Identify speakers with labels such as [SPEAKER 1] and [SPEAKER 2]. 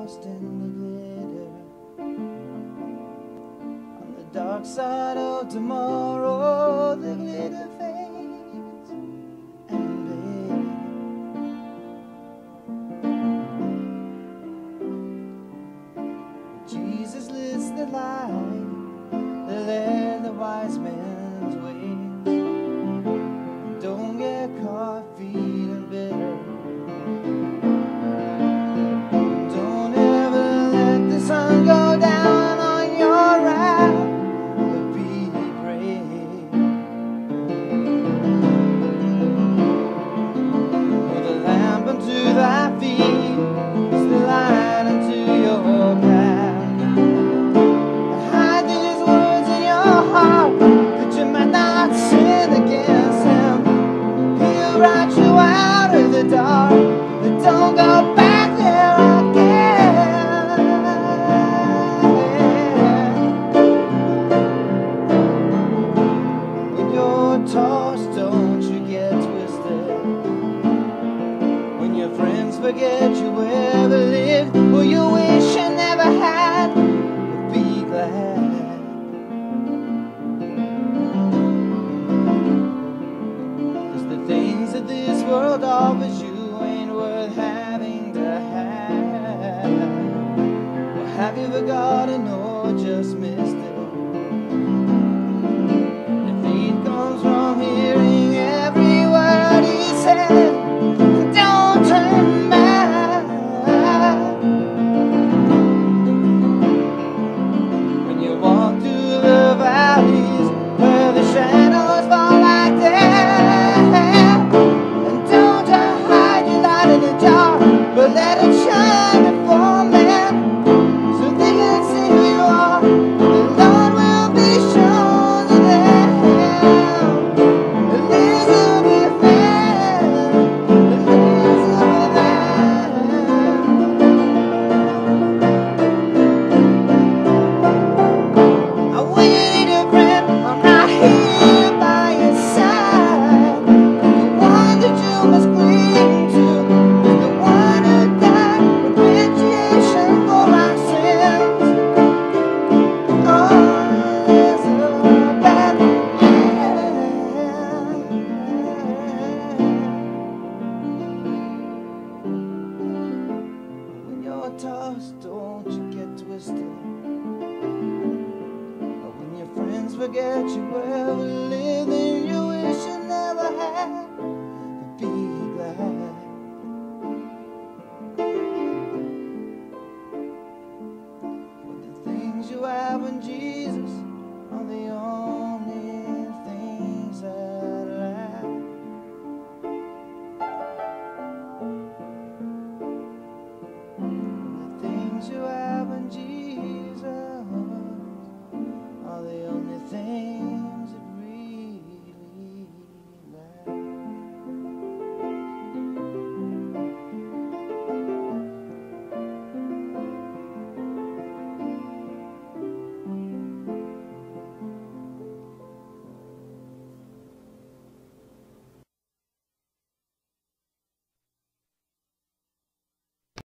[SPEAKER 1] lost in the glitter. On the dark side of tomorrow, the glitter fades, and babe, Jesus lit the light that led the wise men's ways. Don't get caught feeling bitter. Don't ever let the sun go down on your wrath, but be brave. For the lamp unto thy feet is the light unto your path. And hide these words in your heart that you might not sin against him. He'll write you out of the dark, but don't go back there again. When you're tossed, don't you get twisted. When your friends forget you ever lived, or you wish you never had, but be glad. The things that this world offers you ain't worth having to have. Or have you forgotten or just missed it? The faith comes from hearing every word he said. Don't turn back. When you walk through the valleys where the shadows fall like death, but let it shine before men, so they can see who you are. The Lord will be shown to them. The leaves will be fair. The leaves will be there. I want you to need a friend. I'm right here by your side. The one that you must cling to. Tossed, don't you get twisted. Or when your friends forget you ever lived.